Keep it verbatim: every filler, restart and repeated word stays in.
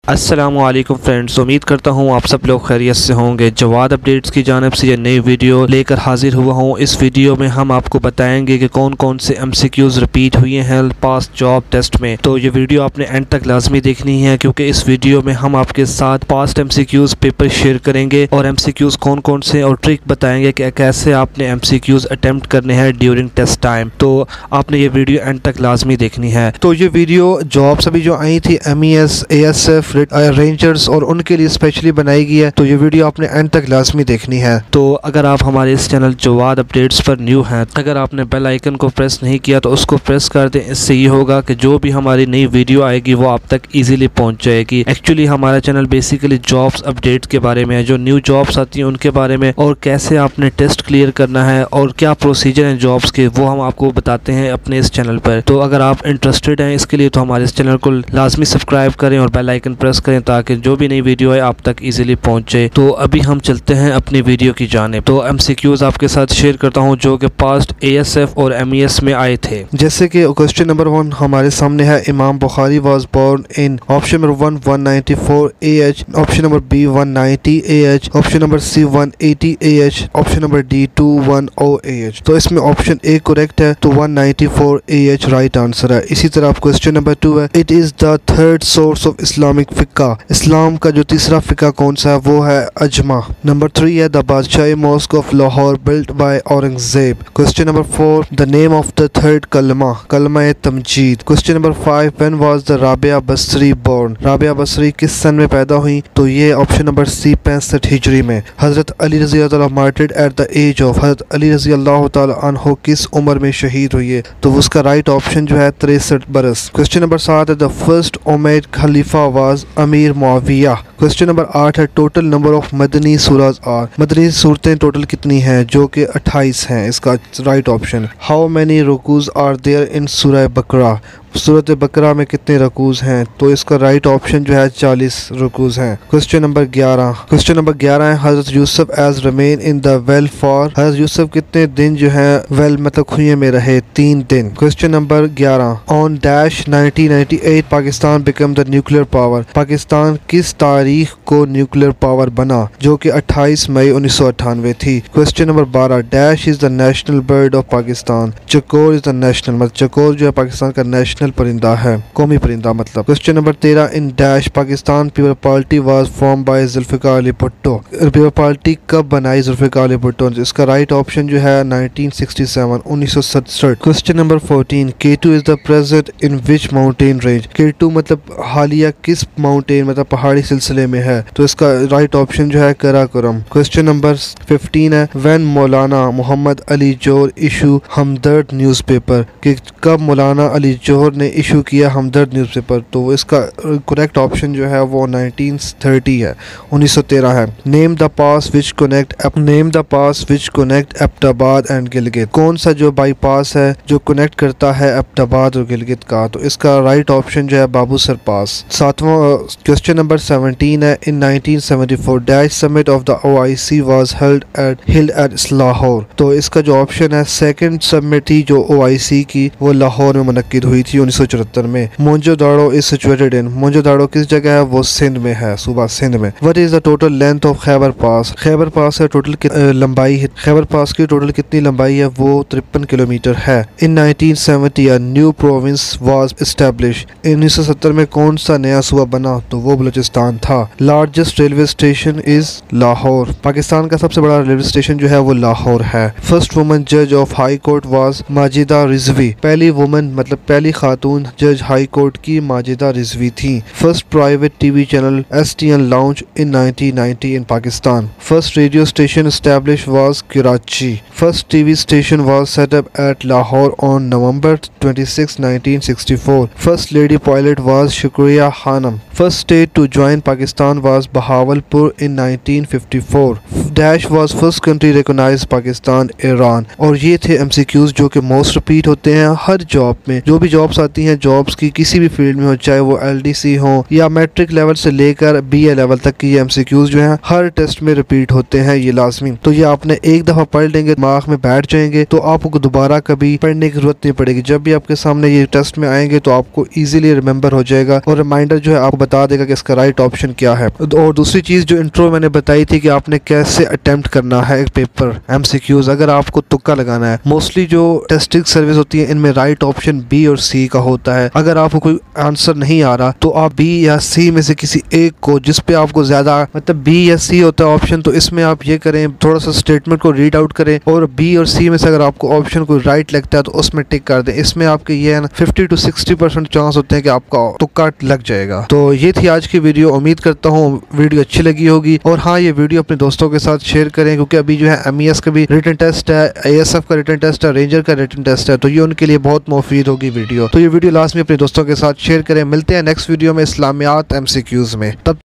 अस्सलामुअलैकुम फ्रेंड्स, उम्मीद करता हूँ आप सब लोग खैरियत से होंगे। जवाद अपडेट्स की जानिब से ये नई वीडियो लेकर हाजिर हुआ हूँ। इस वीडियो में हम आपको बताएंगे कि कौन कौन से एमसीक्यूज़ रिपीट हुए हैं पास्ट जॉब टेस्ट में। तो ये वीडियो आपने एंड तक लाजमी देखनी है, क्योंकि इस वीडियो में हम आपके साथ पास्ट एमसीक्यूज़ पेपर शेयर करेंगे और एमसीक्यूज़ कौन कौन से और ट्रिक बताएंगे कि कैसे आपने एमसीक्यूज़ अटेम्प्ट करने हैं ड्यूरिंग टेस्ट टाइम। तो आपने ये वीडियो एंड तक लाजमी देखनी है। तो ये वीडियो जॉब्स अभी जो आई थी M E S, A S F, rangers और उनके लिए स्पेशली बनाई गई है, तो ये वीडियो आपने एंड तक लाजमी देखनी है। तो अगर आप हमारे इस चैनल जवाद अपडेट्स पर न्यू हैं, अगर आपने बेल आइकन को प्रेस नहीं किया तो उसको प्रेस कर दें। इससे ये होगा कि जो भी हमारी नई वीडियो आएगी वो आप तक इजीली पहुंच जाएगी। एक्चुअली हमारा चैनल बेसिकली जॉब्स अपडेट्स के बारे में है, जो न्यू जॉब्स आती हैं उनके बारे में, और कैसे आपने टेस्ट क्लियर करना है और क्या प्रोसीजर हैं जॉब्स के, वो हम आपको बताते हैं अपने इस चैनल पर। तो अगर आप इंटरेस्टेड हैं इसके लिए तो हमारे इस चैनल को लाजमी सब्सक्राइब करें और बेल आइकन प्रेस करें, ताकि जो भी नई वीडियो है आप तक इजीली पहुंचे। तो अभी हम चलते हैं अपनी वीडियो की जानिब। तो एमसीक्यूज आपके साथ शेयर करता हूं जो कि पास्ट एएसएफ और एमईएस में आए थे। जैसे कि क्वेश्चन नंबर वन हमारे सामने है, Imam Bukhari was born in option number one one ninety four A H, option number B one ninety A H, option number C one eighty A H, option number D two one O A H. तो इसमें option A correct है, तो one ninety four A H right answer है। इसी तरह आप question number two है, it is the third source of Islamic fiqh, इस्लाम का जो तीसरा फिक्का कौन सा है वो है अजमा। नंबर थ्री है, the Badshahi mosque of Lahore built by Aurangzeb. Question number four, the name of the third Kalma, Kalma Tamjeed. Question number five, when was the Rabia Basri born, Rabia Basri किस सन में पैदा हुई, तो ये ऑप्शन नंबर सी पैंसठ हिजरी में। हजरत अली रजी अल्लाह तआला martyred at the age of, हजरत अली रजी अल्लाह तआला अन्हु किस उम्र में शहीद हुई है, तो उसका राइट ऑप्शन जो है तिरसठ बरस। क्वेश्चन नंबर सात है, the first Umayyad khalifa was Amir Muawiya. Question number आठ है, total number of Madani surahs are, मदनी सूरतें टोटल कितनी हैं, जो कि अट्ठाईस हैं। इसका right option. How many rukus are there in surah Baqarah, सूरत बकरा में कितने रकूज हैं, तो इसका राइट ऑप्शन जो है चालीस रकूज हैं। क्वेश्चन नंबर ग्यारह, क्वेश्चन नंबर ग्यारह है, Hazrat Yusuf has remained in the well for, Hazrat Yusuf कितने दिन जो है वेल मतलब खुए में रहे, तीन दिन। क्वेश्चन नंबर ग्यारह, on dash nineteen ninety eight Pakistan become the nuclear power, Pakistan किस तारीख को न्यूक्लियर पावर बना, जो कि अट्ठाईस मई उन्नीस सौ अट्ठानवे थी। क्वेश्चन नंबर बारह, dash is the national bird of Pakistan, chakor is the national, मतलब चकोर जो है पाकिस्तान का नेशनल परिंदा है, कौमी परिंदा मतलब। क्वेश्चन नंबर तेरह, in dash Pakistan people party was form by Zulfikar Ali Bhutto, people party कब बनाई जुल्फिकार अली भुट्टो, इसका राइट ऑप्शन जो है नाइनटीन सिक्सटी सेवन, उन्नीस सौ सड़सठ। Question number fourteen, K two is the present in which mountain range, K two मतलब हालिया किस माउंटेन मतलब पहाड़ी सिलसिले में है, तो इसका राइट ऑप्शन जो है कराकोरम। क्वेश्चन नंबर फिफ्टीन है, when Maulana Mohammad Ali Jauhar issue Hamdard newspaper, कि कब मौलाना अली जोहर ने इशू किया हमदर्द न्यूज़पेपर, तो इसका करेक्ट ऑप्शन जो है वो नाइनटीन थर्टी है, उन्नीस सौ तेरह है। Name the pass which connect name the pass which connect Abbottabad and Gilgit, कौन सा जो बाईपास है जो कनेक्ट करता है एबटाबाद और गिलगित का, तो इसका राइट ऑप्शन जो है बाबूसर पास। सातवां क्वेश्चन नंबर सेवनटीन है, in nineteen seventy four dash summit of the O I C was held at held at Lahore, तो इसका जो ऑप्शन है सेकंड समिट थी जो ओ आई सी की वो लाहौर में मुनक्किद हुई थी उन्नीस सौ चौहत्तर में। मोंजोदाड़ो इज सिचुएटेड इन, मोंजोदाड़ो किस जगह है, वो सिंध में है, सूबा सिंध में। What is the total length of Khyber pass, Khyber pass है टोटल लंबाई है, खैबर पास की टोटल कितनी लंबाई है, वो तिरपन किलोमीटर है। In nineteen seventy a new province was establish, उन्नीस सौ सत्तर में कौन सा नया सूबा बना, तो वो बलूचिस्तान था। Largest railway station is Lahore, Pakistan का सबसे बड़ा रेलवे स्टेशन जो है वो लाहौर है। फर्स्ट वुमन जज of high court was Majida Rizvi, पहली वुमन मतलब पहली खातून जज हाई कोर्ट की माजिदा रिजवी थी। First private TV channel S T N launch in nineteen ninety in Pakistan. First radio station establish was Karachi. First TV station was set up at Lahore on November twenty six nineteen sixty four. First lady pilot was Shukriya Khanum. First state to join Pakistan Pakistan was Bahawalpur in nineteen fifty-four. Dash was first country recognized Pakistan, Iran. और ये थे M C Qs जो कि most repeat होते हैं हर job में। जो भी जॉब्स आती हैं जॉब्स की किसी भी फील्ड में हो, चाहे वो एल डी सी हो या मैट्रिक लेवल से लेकर बी ए लेवल तक की ये एम सी क्यूज़ जो हैं हर टेस्ट में रिपीट होते हैं, ये लाजमी। तो ये आपने एक दफ़ा पढ़ लेंगे, दिमाग में बैठ जाएंगे, तो आपको दोबारा कभी पढ़ने की जरूरत नहीं पड़ेगी। जब भी आपके सामने ये टेस्ट में आएंगे तो आपको ईजिली रिमेंबर हो जाएगा और रिमाइंडर जो है आपको बता देगा कि इसका राइट ऑप्शन क्या है। और दूसरी चीज़ जो इंट्रो मैंने बताई थी कि आपने कैसे अटेम्प्ट करना है एक पेपर एम सी क्यूज़, अगर आपको तुक्का लगाना है। मोस्टली जो टेस्टिंग सर्विस होती है इनमें राइट ऑप्शन बी और सी का होता है। अगर आपको कोई आंसर नहीं आ रहा तो आप बी या सी में से किसी एक को, जिस पे आपको ज्यादा मतलब बी या सी होता है ऑप्शन, तो इसमें आप ये करें, थोड़ा सा स्टेटमेंट को रीड आउट करें और बी और सी में से अगर आपको ऑप्शन कोई राइट लगता है तो उसमें टिक कर दें। इसमें आपके ये है ना fifty two sixty percent chance होते हैं कि आपका तुक्का लग जाएगा। तो ये थी आज की वीडियो, उम्मीद करता हूँ वीडियो अच्छी लगी होगी। और हाँ, ये वीडियो अपने दोस्तों के साथ शेयर करें क्योंकि अभी जो है एम ई एस का भी रिटन टेस्ट है, ए एस एफ का रिटन टेस्ट है, रेंजर का रिटन टेस्ट है, तो ये उनके लिए बहुत मुफीद होगी वीडियो। तो ये वीडियो लास्ट में अपने दोस्तों के साथ शेयर करें। मिलते हैं नेक्स्ट वीडियो में इस्लामियात एम सी क्यूज़ में। तब